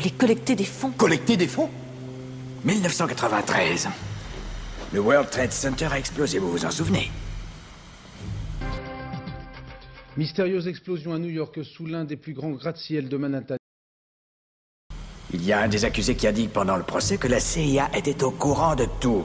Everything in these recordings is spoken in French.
voulez collecter des fonds? Collecter des fonds? 1993. Le World Trade Center a explosé, vous vous en souvenez? Mystérieuse explosion à New York sous l'un des plus grands gratte-ciel de Manhattan. Il y a un des accusés qui a dit pendant le procès que la CIA était au courant de tout.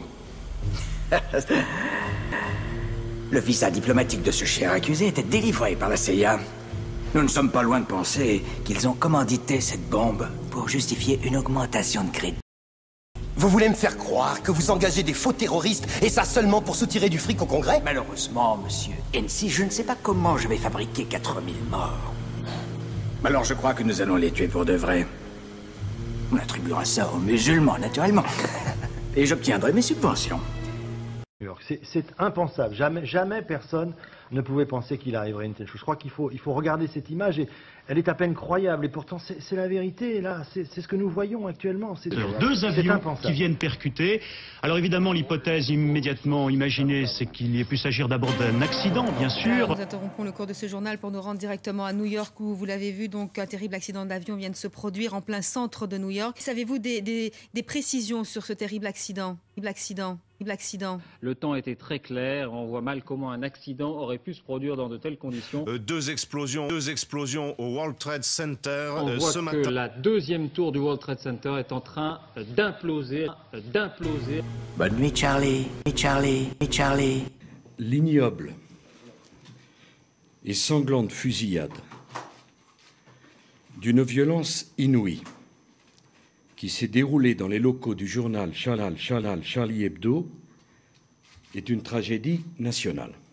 Le visa diplomatique de ce cher accusé était délivré par la CIA. Nous ne sommes pas loin de penser qu'ils ont commandité cette bombe pour justifier une augmentation de crédit. Vous voulez me faire croire que vous engagez des faux terroristes, et ça seulement pour soutirer du fric au Congrès? Malheureusement, monsieur Hennessy, je ne sais pas comment je vais fabriquer 4000 morts. Alors je crois que nous allons les tuer pour de vrai. On attribuera ça aux musulmans, naturellement. Et j'obtiendrai mes subventions. C'est impensable. Jamais personne ne pouvait penser qu'il arriverait une telle chose. Je crois qu'il faut regarder cette image et elle est à peine croyable. Et pourtant, c'est la vérité. Là, c'est ce que nous voyons actuellement. Deux avions qui viennent percuter. Alors évidemment, l'hypothèse immédiatement imaginée, c'est qu'il ait pu s'agir d'abord d'un accident, bien sûr. Nous interrompons le cours de ce journal pour nous rendre directement à New York, où vous l'avez vu, donc un terrible accident d'avion vient de se produire en plein centre de New York. Savez-vous des précisions sur ce terrible accident? Le temps était très clair, on voit mal comment un accident aurait pu se produire dans de telles conditions. Deux explosions au World Trade Center ce matin. On voit que la deuxième tour du World Trade Center est en train d'imploser. Bonne nuit, Charlie. Charlie. L'ignoble et sanglante fusillade d'une violence inouïe qui s'est déroulée dans les locaux du journal Charlie Hebdo est une tragédie nationale.